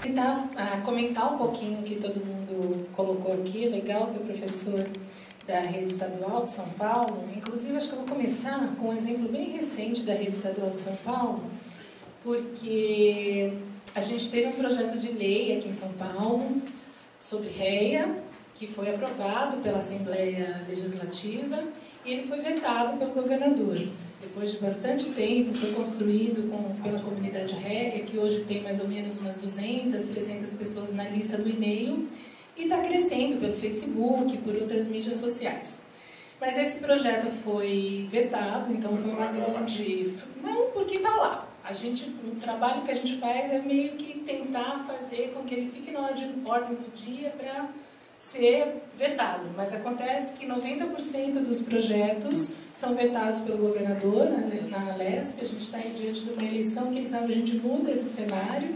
tentar comentar um pouquinho o que todo mundo colocou aqui. Legal ter o professor da Rede Estadual de São Paulo. Inclusive, acho que eu vou começar com um exemplo bem recente da Rede Estadual de São Paulo, porque a gente teve um projeto de lei aqui em São Paulo sobre REA, que foi aprovado pela Assembleia Legislativa e ele foi vetado pelo governador. Depois de bastante tempo, foi construído pela comunidade REA, que hoje tem mais ou menos umas 200, 300 pessoas na lista do e-mail, e está crescendo pelo Facebook, por outras mídias sociais. Mas esse projeto foi vetado, então foi uma grande... Não, porque está lá. O trabalho que a gente faz é meio que tentar fazer com que ele fique na ordem do dia para ser vetado. Mas acontece que 90% dos projetos são vetados pelo governador na Alesp. A gente está diante de uma eleição, quem sabe a gente muda esse cenário.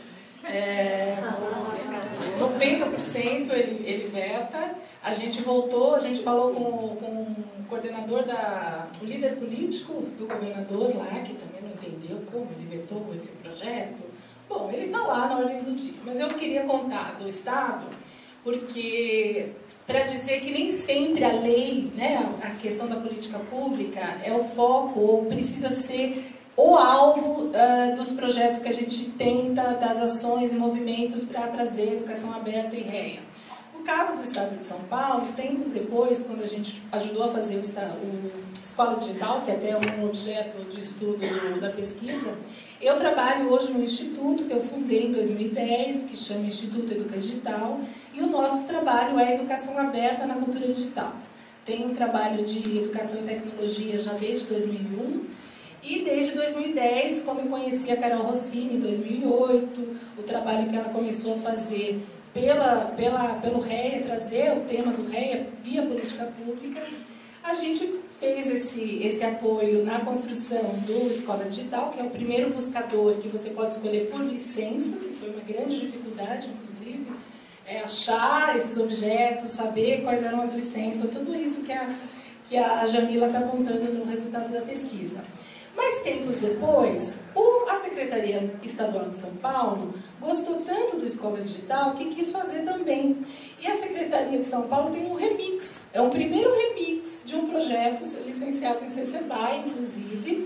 90% ele veta. A gente voltou, a gente falou com o coordenador, o líder político do governador lá, que também não entendeu como ele vetou esse projeto. Bom, ele está lá na ordem do dia. Mas eu queria contar do Estado, porque para dizer que nem sempre a lei, né, a questão da política pública é o foco, ou precisa ser o alvo dos projetos que a gente tenta, das ações e movimentos para trazer educação aberta e REA. No caso do Estado de São Paulo, tempos depois, quando a gente ajudou a fazer o Escola Digital, que até é um objeto de estudo da pesquisa, eu trabalho hoje no instituto que eu fundei em 2010, que chama Instituto Educa Digital, e o nosso trabalho é educação aberta na cultura digital. Tenho um trabalho de educação e tecnologia já desde 2001, e desde 2010, quando eu conheci a Carol Rossini, em 2008, o trabalho que ela começou a fazer pelo REA, trazer o tema do REA via política pública, a gente fez esse apoio na construção do Escola Digital, que é o primeiro buscador que você pode escolher por licenças, e foi uma grande dificuldade, inclusive, achar esses objetos, saber quais eram as licenças, tudo isso que a Jamila está apontando no resultado da pesquisa. Mas tempos depois, a Secretaria Estadual de São Paulo gostou tanto do Escola Digital que quis fazer também. E a Secretaria de São Paulo tem um remix, é o primeiro remix de um projeto licenciado em CCBA, inclusive,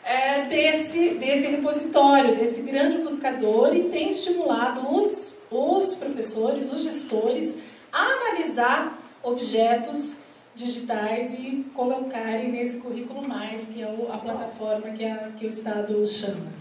desse repositório, desse grande buscador, e tem estimulado os professores, os gestores, a analisar objetos digitais e colocarem nesse currículo mais, que é a plataforma que o Estado chama.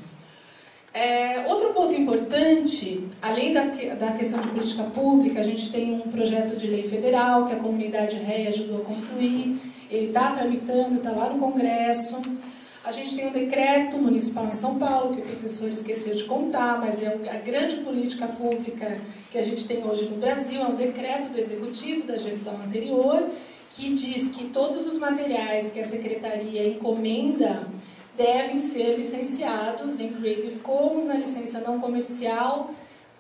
Outro ponto importante, além da questão de política pública, a gente tem um projeto de lei federal que a comunidade REA ajudou a construir, ele está tramitando, está lá no Congresso. A gente tem um decreto municipal em São Paulo, que o professor esqueceu de contar, mas é a grande política pública que a gente tem hoje no Brasil, é um decreto do Executivo da gestão anterior, que diz que todos os materiais que a Secretaria encomenda devem ser licenciados em Creative Commons, na licença não comercial,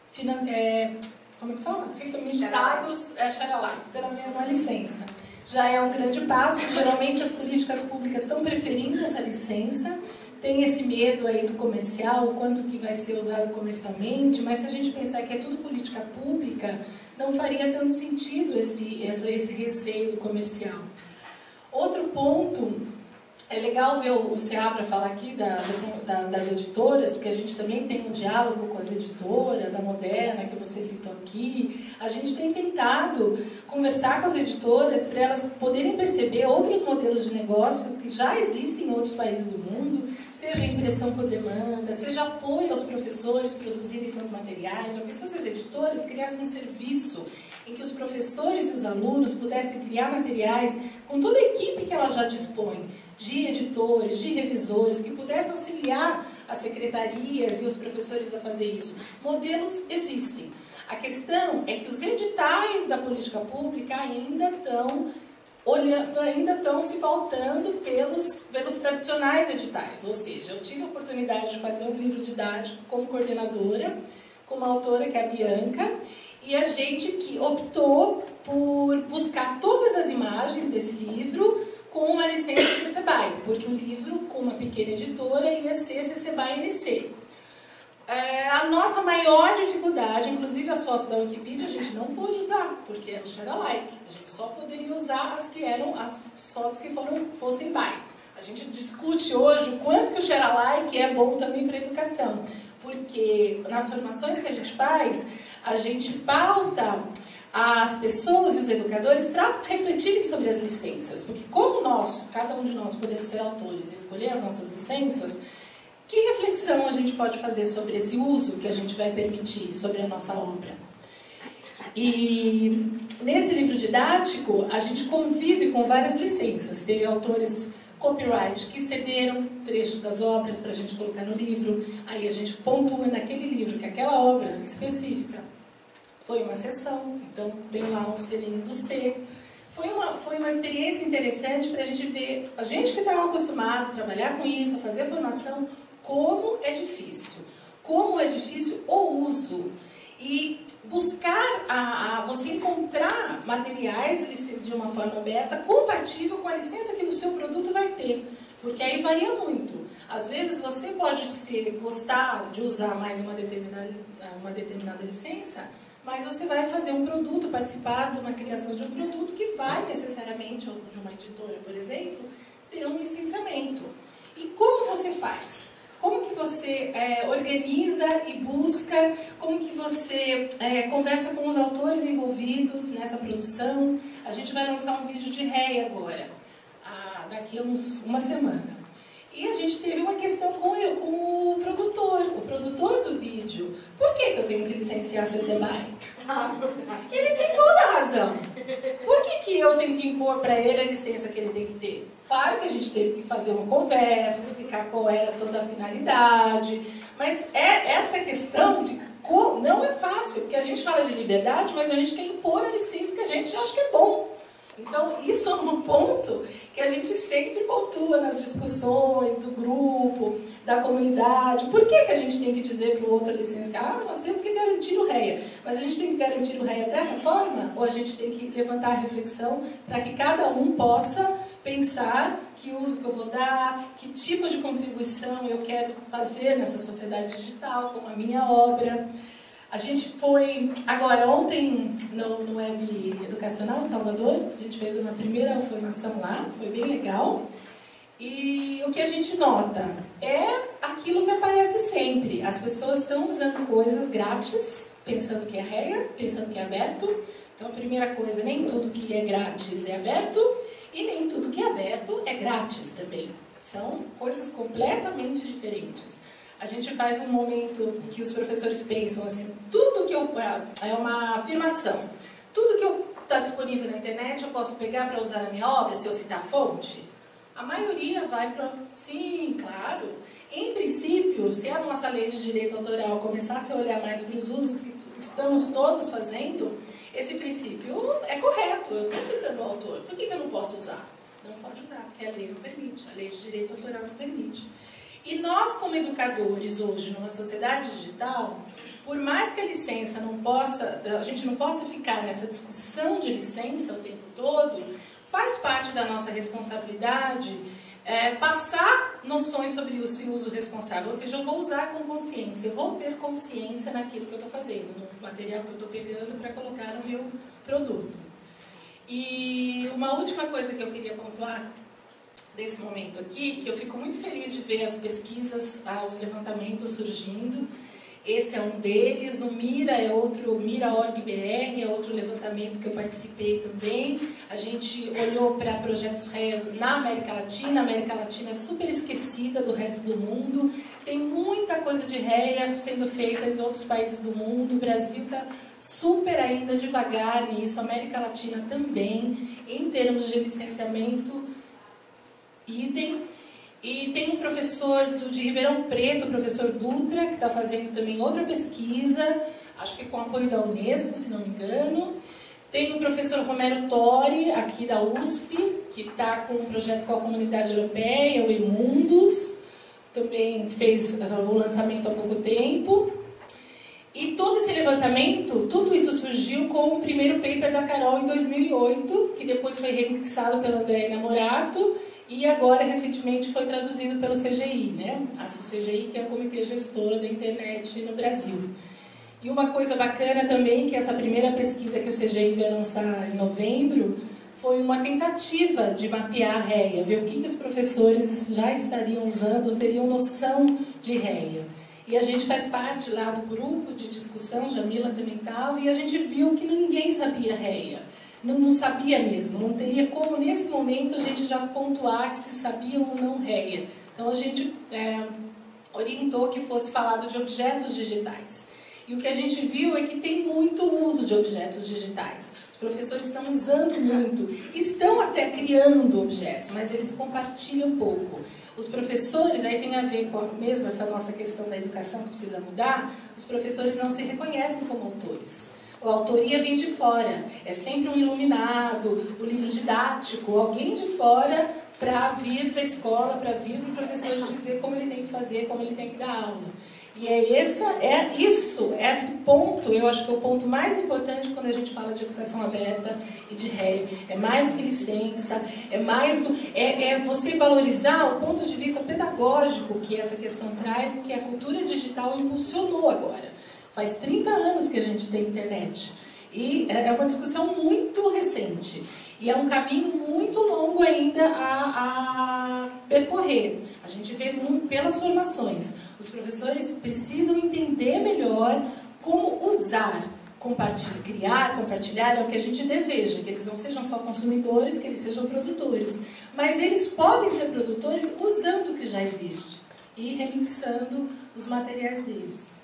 como é que fala? Licenciados, pela mesma licença. Já é um grande passo, geralmente as políticas públicas estão preferindo essa licença, tem esse medo aí do comercial, o quanto que vai ser usado comercialmente, mas se a gente pensar que é tudo política pública, não faria tanto sentido esse receio do comercial. Outro ponto, é legal ver o Seabra falar aqui das editoras, porque a gente também tem um diálogo com as editoras, a Moderna, que você citou aqui. A gente tem tentado conversar com as editoras para elas poderem perceber outros modelos de negócio que já existem em outros países do mundo, seja impressão por demanda, seja apoio aos professores produzirem seus materiais. Já pensou se as editoras criassem um serviço em que os professores e os alunos pudessem criar materiais com toda a equipe que ela já dispõe, de editores, de revisores, que pudessem auxiliar as secretarias e os professores a fazer isso. Modelos existem. A questão é que os editais da política pública ainda estão se pautando pelos tradicionais editais. Ou seja, eu tive a oportunidade de fazer um livro didático como coordenadora, com uma autora que é a Bianca, e a gente que optou por buscar todas as imagens desse livro com uma licença CC BY, porque o livro, com uma pequena editora, ia ser CC BY NC. A nossa maior dificuldade, inclusive as fotos da Wikipedia, a gente não pôde usar, porque era o share alike. A gente só poderia usar as que eram as fotos que fossem by. A gente discute hoje o quanto que o share alike é bom também para a educação, porque nas formações que a gente faz, a gente pauta as pessoas e os educadores para refletirem sobre as licenças, porque como nós, cada um de nós, podemos ser autores e escolher as nossas licenças, que reflexão a gente pode fazer sobre esse uso que a gente vai permitir sobre a nossa obra? E nesse livro didático, a gente convive com várias licenças. Teve autores copyright que cederam trechos das obras para a gente colocar no livro. Aí a gente pontua naquele livro que aquela obra específica foi uma sessão, então tem lá um selinho do C. Foi uma experiência interessante para a gente ver, a gente que está acostumado a trabalhar com isso, a fazer formação, como é difícil o uso e buscar você encontrar materiais de uma forma aberta compatível com a licença que o seu produto vai ter, porque aí varia muito. Às vezes você pode gostar de usar mais uma determinada licença, mas você vai fazer um produto, participar de uma criação de um produto que vai necessariamente, ou de uma editora, por exemplo, ter um licenciamento. E como você faz? Como que você organiza e busca, como que você conversa com os autores envolvidos nessa produção? A gente vai lançar um vídeo de REA agora, daqui a uma semana. E a gente teve uma questão com o produtor do vídeo. Por que eu tenho que licenciar CC BY? Ele tem toda a razão. Por que eu tenho que impor para ele a licença que ele tem que ter? Claro que a gente teve que fazer uma conversa, explicar qual era toda a finalidade, mas essa questão de não é fácil, porque a gente fala de liberdade, mas a gente quer impor a licença que a gente acha que é bom. Então, isso é um ponto que a gente sempre pontua nas discussões do grupo, da comunidade. Por que a gente tem que dizer para o outro licenciado, nós temos que garantir o REA, mas a gente tem que garantir o REA dessa forma? Ou a gente tem que levantar a reflexão para que cada um possa pensar que uso que eu vou dar, que tipo de contribuição eu quero fazer nessa sociedade digital com a minha obra? A gente foi, agora, ontem, no Web Educacional de Salvador, a gente fez uma primeira formação lá, foi bem legal. E o que a gente nota é aquilo que aparece sempre. As pessoas estão usando coisas grátis, pensando que é regra, pensando que é aberto. Então, a primeira coisa, nem tudo que é grátis é aberto, e nem tudo que é aberto é grátis também. São coisas completamente diferentes. A gente faz um momento que os professores pensam assim, tudo que é uma afirmação, tudo que está disponível na internet eu posso pegar para usar na minha obra, se eu citar a fonte? A maioria vai para, sim, claro. Em princípio, se a nossa lei de direito autoral começasse a olhar mais para os usos que estamos todos fazendo, esse princípio é correto, eu estou citando o autor, por que eu não posso usar? Não pode usar, porque a lei não permite, a lei de direito autoral não permite. E nós, como educadores, hoje, numa sociedade digital, por mais que a licença a gente não possa ficar nessa discussão de licença o tempo todo, faz parte da nossa responsabilidade passar noções sobre esse uso responsável. Ou seja, eu vou usar com consciência, eu vou ter consciência naquilo que eu estou fazendo, no material que eu estou pegando para colocar no meu produto. E uma última coisa que eu queria pontuar desse momento aqui, que eu fico muito feliz de ver as pesquisas, os levantamentos surgindo. Esse é um deles, o Mira é outro, Mira.org.br é outro levantamento que eu participei também. A gente olhou para projetos REA na América Latina. A América Latina é super esquecida do resto do mundo. Tem muita coisa de REA sendo feita em outros países do mundo. O Brasil está super ainda devagar nisso, a América Latina também, em termos de licenciamento, idem. E tem um professor de Ribeirão Preto, o professor Dutra, que está fazendo também outra pesquisa, acho que com apoio da Unesco, se não me engano. Tem o professor Romero Tori, aqui da USP, que está com um projeto com a comunidade europeia, o eMundus, também fez o lançamento há pouco tempo. E todo esse levantamento, tudo isso surgiu com o primeiro paper da Carol em 2008, que depois foi remixado pela Andréa Namorato, e agora, recentemente, foi traduzido pelo CGI, né? O CGI, que é o Comitê Gestor da Internet no Brasil. E uma coisa bacana também, que essa primeira pesquisa que o CGI vai lançar em novembro, foi uma tentativa de mapear a REA, ver o que os professores já estariam usando, teriam noção de REA. E a gente faz parte lá do grupo de discussão, Jamila também estava, e a gente viu que ninguém sabia REA. Não sabia mesmo, não teria como nesse momento a gente já pontuar que se sabia ou não REA. Então a gente orientou que fosse falado de objetos digitais. E o que a gente viu é que tem muito uso de objetos digitais. Os professores estão usando muito, estão até criando objetos, mas eles compartilham pouco. Os professores, aí tem a ver com mesmo essa nossa questão da educação que precisa mudar, os professores não se reconhecem como autores. A autoria vem de fora, é sempre um iluminado, o livro didático, alguém de fora para vir para a escola, para vir para o professor dizer como ele tem que fazer, como ele tem que dar aula. E esse ponto, eu acho que é o ponto mais importante quando a gente fala de educação aberta e de REA. É mais do que licença, é você valorizar o ponto de vista pedagógico que essa questão traz e que a cultura digital impulsionou agora. Faz 30 anos que a gente tem internet. E é uma discussão muito recente. E é um caminho muito longo ainda a percorrer. A gente vê pelas formações. Os professores precisam entender melhor como usar, criar, compartilhar, é o que a gente deseja, que eles não sejam só consumidores, que eles sejam produtores. Mas eles podem ser produtores usando o que já existe e remixando os materiais deles.